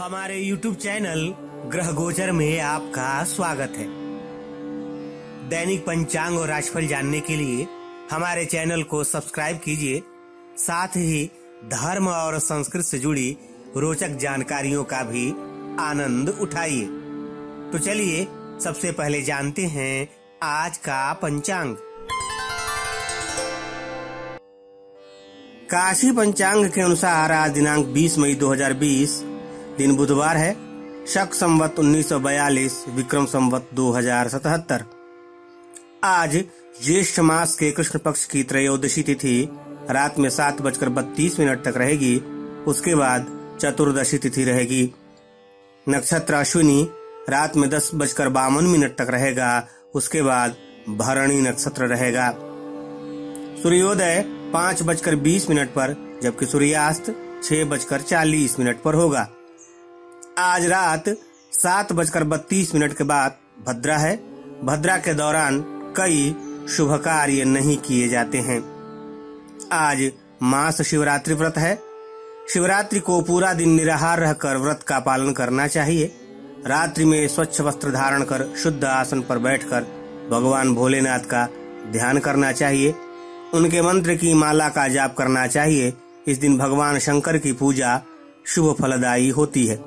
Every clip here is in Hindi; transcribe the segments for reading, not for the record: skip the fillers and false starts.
हमारे YouTube चैनल ग्रह गोचर में आपका स्वागत है। दैनिक पंचांग और राशिफल जानने के लिए हमारे चैनल को सब्सक्राइब कीजिए। साथ ही धर्म और संस्कृत से जुड़ी रोचक जानकारियों का भी आनंद उठाइए। तो चलिए सबसे पहले जानते हैं आज का पंचांग। काशी पंचांग के अनुसार आज दिनांक 20 मई 2020 दिन बुधवार है। शक संवत 1942 विक्रम संवत 2077। आज ज्येष्ठ मास के कृष्ण पक्ष की त्रयोदशी तिथि रात में 7:32 तक रहेगी। उसके बाद चतुर्दशी तिथि रहेगी। नक्षत्र अश्विनी रात में 10:52 तक रहेगा। उसके बाद भरणी नक्षत्र रहेगा। सूर्योदय 5:20 पर जबकि सूर्यास्त 6:40 पर होगा। आज रात 7:32 के बाद भद्रा है। भद्रा के दौरान कई शुभ कार्य नहीं किए जाते हैं। आज मास शिवरात्रि व्रत है। शिवरात्रि को पूरा दिन निराहार रहकर व्रत का पालन करना चाहिए। रात्रि में स्वच्छ वस्त्र धारण कर शुद्ध आसन पर बैठकर भगवान भोलेनाथ का ध्यान करना चाहिए। उनके मंत्र की माला का जाप करना चाहिए। इस दिन भगवान शंकर की पूजा शुभ फलदायी होती है।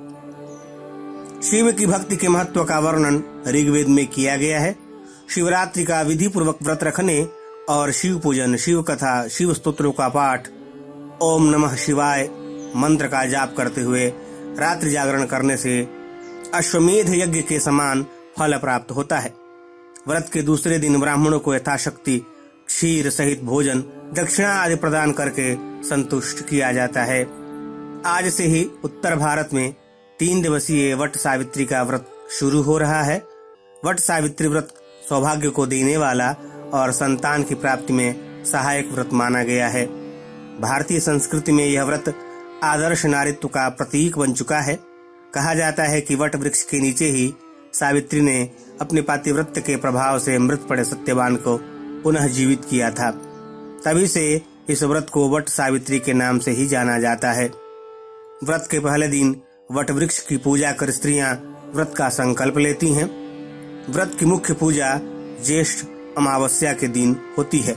शिव की भक्ति के महत्व का वर्णन ऋग्वेद में किया गया है। शिवरात्रि का विधि पूर्वक व्रत रखने और शिव पूजन, शिव कथा, शिव स्तोत्रों का पाठ, ओम नमः शिवाय मंत्र का जाप करते हुए रात्रि जागरण करने से अश्वमेध यज्ञ के समान फल प्राप्त होता है। व्रत के दूसरे दिन ब्राह्मणों को यथाशक्ति क्षीर सहित भोजन, दक्षिणा आदि प्रदान करके संतुष्ट किया जाता है। आज से ही उत्तर भारत में 3 दिवसीय वट सावित्री का व्रत शुरू हो रहा है। वट सावित्री व्रत सौभाग्य को देने वाला और संतान की प्राप्ति में सहायक व्रत माना गया है। भारतीय संस्कृति में यह व्रत आदर्श नारीत्व का प्रतीक बन चुका है। कहा जाता है कि वट वृक्ष के नीचे ही सावित्री ने अपने पातिव्रत्य के प्रभाव से मृत पड़े सत्यवान को पुनः जीवित किया था। तभी से इस व्रत को वट सावित्री के नाम से ही जाना जाता है। व्रत के पहले दिन वट वृक्ष की पूजा कर स्त्रियां व्रत का संकल्प लेती हैं। व्रत की मुख्य पूजा ज्येष्ठ अमावस्या के दिन होती है।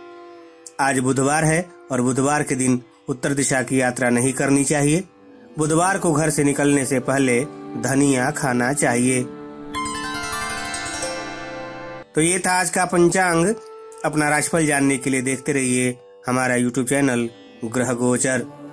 आज बुधवार है और बुधवार के दिन उत्तर दिशा की यात्रा नहीं करनी चाहिए। बुधवार को घर से निकलने से पहले धनिया खाना चाहिए। तो ये था आज का पंचांग। अपना राशिफल जानने के लिए देखते रहिए हमारा YouTube चैनल ग्रह गोचर।